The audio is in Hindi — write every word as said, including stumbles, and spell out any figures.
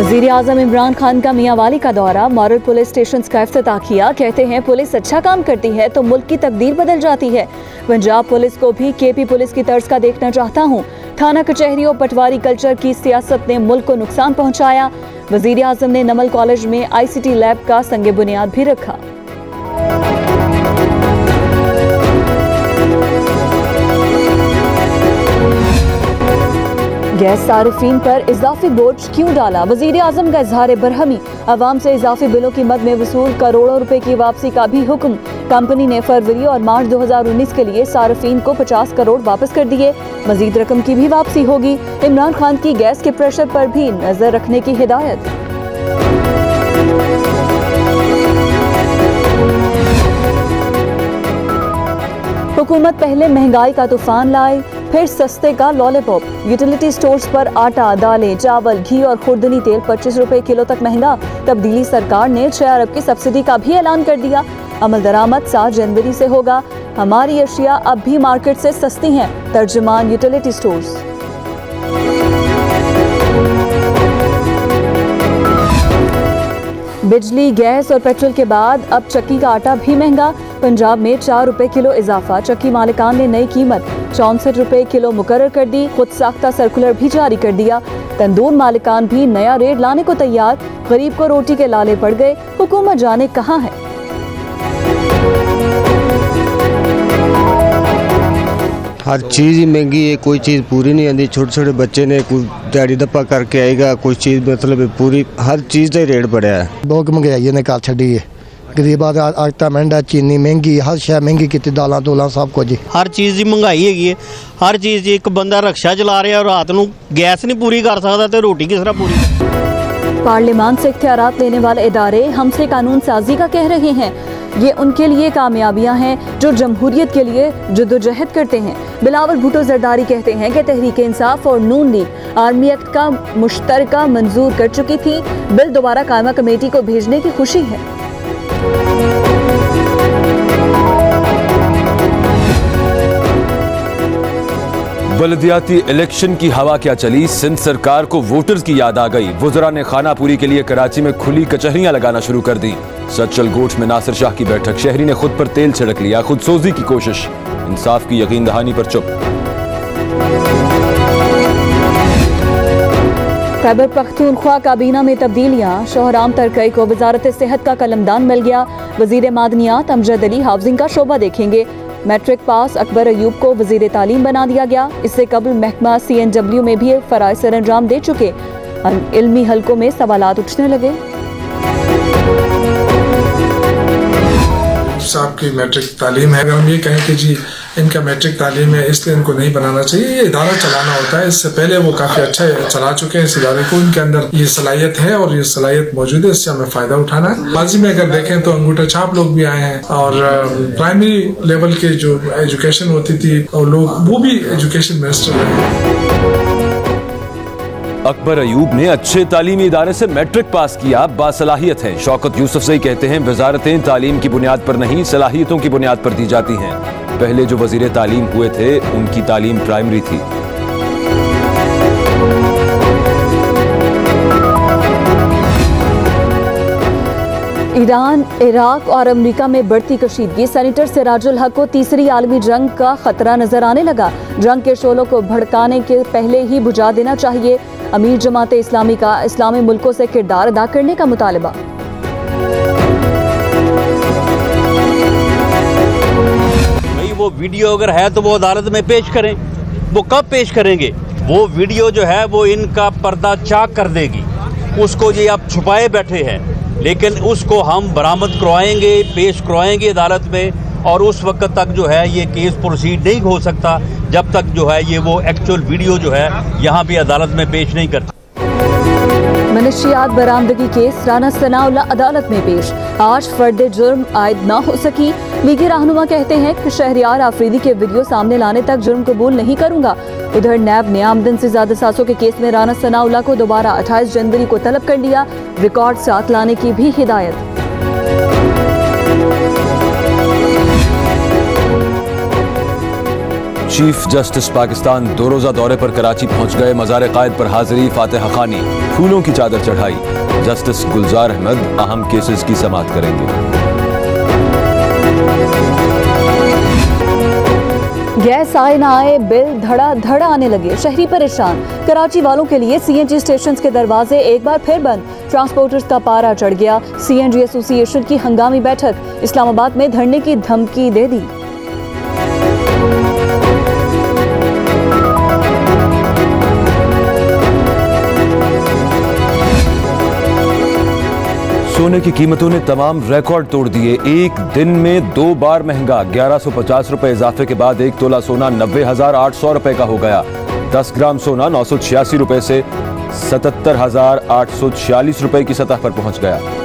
वज़ीर आज़म इमरान खान का मियांवाली का दौरा, मॉडल पुलिस स्टेशन का इफ्तिताह किया। कहते हैं पुलिस अच्छा काम करती है तो मुल्क की तकदीर बदल जाती है। पंजाब पुलिस को भी केपी पुलिस की तर्ज का देखना चाहता हूँ। थाना कचहरी और पटवारी कल्चर की सियासत ने मुल्क को नुकसान पहुँचाया। वज़ीर आज़म ने नमल कॉलेज में आई सी टी लैब का संगे बुनियाद भी रखा। गैस सारिफीन पर इजाफी बोझ क्यों डाला, वज़ीर आज़म का इजहार बरहमी। अवाम से इजाफी बिलों की मद में वसूल करोड़ों रुपए की वापसी का भी हुक्म। कंपनी ने फरवरी और मार्च दो हज़ार उन्नीस के लिए सारिफीन को पचास करोड़ वापस कर दिए। मजीद रकम की भी वापसी होगी। इमरान खान की गैस के प्रेशर पर भी नजर रखने की हिदायत। हुकूमत पहले महंगाई का तूफान लाए, फिर सस्ते का लॉलीपॉप। यूटिलिटी स्टोर्स पर आटा, दालें, चावल, घी और खुर्दनी तेल पच्चीस रुपए किलो तक महंगा। तब्दीली सरकार ने छह अरब की सब्सिडी का भी ऐलान कर दिया। अमल दरामद सात जनवरी से होगा। हमारी अशिया अब भी मार्केट से सस्ती हैं। तर्जुमान यूटिलिटी स्टोर्स। बिजली, गैस और पेट्रोल के बाद अब चक्की का आटा भी महंगा। पंजाब में चार रुपए किलो इजाफा। चक्की मालिकान ने नई कीमत चौंसठ रुपए किलो मुकर्रर कर दी। खुद साख्ता सर्कुलर भी जारी कर दिया। तंदूर मालिकान भी नया रेट लाने को तैयार। गरीब को रोटी के लाले पड़ गए। हुकूमत जाने कहाँ है। हर चीज़ ही महंगी है, कोई चीज़ पूरी नहीं आती। छोटे छोटे बच्चे ने कोई दिहाड़ी दप्पा करके आएगा, कोई चीज़ मतलब पूरी हर चीज़ का रेट बढ़िया है। बहुत महंगाई ने कर छड़ी है। गरीब आटा महंगा, चीनी महंगी, हर शय महंगी की, दालां दोलां सब कुछ। हर चीज़ की महंगाई है। हर चीज़ एक बंदा रक्षा चला रहा है और रात को गैस नहीं पूरी कर सकता तो रोटी किस तरह पूरी। पार्लियामान से इख्तियारात लेने वाले इदारे हमसे कानून साजी का कह रहे हैं। ये उनके लिए कामयाबियां हैं जो जमहूरियत के लिए जद्दोजहद करते हैं। बिलावल भुट्टो जरदारी कहते हैं कि तहरीक इंसाफ और नून लीग आर्मी एक्ट का मुश्तरका मंजूर कर चुकी थी। बिल दोबारा कायमा कमेटी को भेजने की खुशी है। बलदियाती इलेक्शन की हवा क्या चली, सिंध सरकार को वोटर्स की याद आ गई। वुज़रा ने खानापूरी के लिए कराची में खुली कचहरियां लगाना शुरू कर दी। सचल गोठ में नासिर शाह की बैठक, शहरी ने खुद पर तेल छिड़क लिया। खुद सोजी की कोशिश, इंसाफ की यकीन दहानी पर चुप। खैबर पख्तूनख्वा काबीना में तब्दीलियां, शोहराम तरकई को वजारत सेहत का कलमदान मिल गया। वजीर मादनियात अमजद अली हाउसिंग का शोबा देखेंगे। मैट्रिक पास अकबर अयूब को वजीर तालीम बना दिया गया। इससे कबल महकमा सी एन डब्ल्यू में भी फराइज सर अंजाम दे चुके। इल्मी हलकों में सवालात उठने लगे। साहब की मैट्रिक तालीम है, अगर हम ये कहें कि जी इनका मैट्रिक तालीम है इसलिए इनको नहीं बनाना चाहिए, ये इदारा चलाना होता है। इससे पहले वो काफ़ी अच्छा चला चुके हैं इस इदारे को। इनके अंदर ये सलाहियत है और ये सलाहियत मौजूद है, इससे हमें फ़ायदा उठाना है। माजी में अगर देखें तो अंगूठा छाप लोग भी आए हैं और प्राइमरी लेवल के जो एजुकेशन होती थी और लोग वो भी एजुकेशन मिनिस्टर रहे। अकबर अयूब ने अच्छे तालीमी इदारे से मैट्रिक पास किया, बासलाहियत हैं। शौकत यूसुफ से कहते हैं वजारतें तालीम की बुनियाद पर नहीं सलाहियतों की बुनियाद पर दी जाती हैं। पहले जो वजीर तालीम हुए थे उनकी तालीम प्राइमरी थी। ईरान, इराक और अमेरिका में बढ़ती कशीदगी। सेनेटर सिराजुल हक को तीसरी आलमी जंग का खतरा नजर आने लगा। जंग के शोलों को भड़काने के पहले ही बुझा देना चाहिए। अमीर जमात इस्लामी का इस्लामी मुल्कों से किरदार अदा करने का मुतालबा। भाई वो वीडियो अगर है तो वो अदालत में पेश करें। वो कब पेश करेंगे? वो वीडियो जो है वो इनका पर्दा चाक कर देगी। उसको ये आप छुपाए बैठे हैं, लेकिन उसको हम बरामद करवाएंगे, पेश करवाएंगे अदालत में। और उस वक्त तक जो है ये केस प्रोसीड नहीं हो सकता जब तक जो है ये वो एक्चुअल वीडियो जो है यहाँ भी अदालत में पेश नहीं करता। मनशियात बरामदगी केस राना सनाउल्लाह अदालत में पेश। आज फर्द जुर्म आयद ना हो सकी। लीगी रहनुमा कहते हैं कि शहरियार आफरीदी के वीडियो सामने लाने तक जुर्म कबूल नहीं करूंगा। उधर नैब ने आमदन से ज्यादा सासों के केस में राना सनाउल्लाह को दोबारा अट्ठाईस जनवरी को तलब कर लिया। रिकॉर्ड साथ लाने की भी हिदायत। चीफ जस्टिस पाकिस्तान दो रोजा दौरे पर कराची पहुंच गए। मज़ार कायद पर हाजिरी, फातिहा खानी, फूलों की चादर चढ़ाई। जस्टिस गुलजार अहमद अहम केसेस की समाअत करेंगे। गैस आए ना आए बिल धड़ा धड़ा आने लगे, शहरी परेशान। कराची वालों के लिए सीएनजी स्टेशन के दरवाजे एक बार फिर बंद। ट्रांसपोर्टर्स का पारा चढ़ गया। सीएनजी एसोसिएशन की हंगामी बैठक, इस्लामाबाद में धरने की धमकी दे दी। सोने की कीमतों ने तमाम रिकॉर्ड तोड़ दिए। एक दिन में दो बार महंगा। ग्यारह सौ पचास रुपए इजाफे के बाद एक तोला सोना नब्बे हजार आठ सौ रुपए का हो गया। दस ग्राम सोना नौ सौ छियासी रुपए से सतहत्तर हजार आठ सौ छियालीस रुपए की सतह पर पहुंच गया।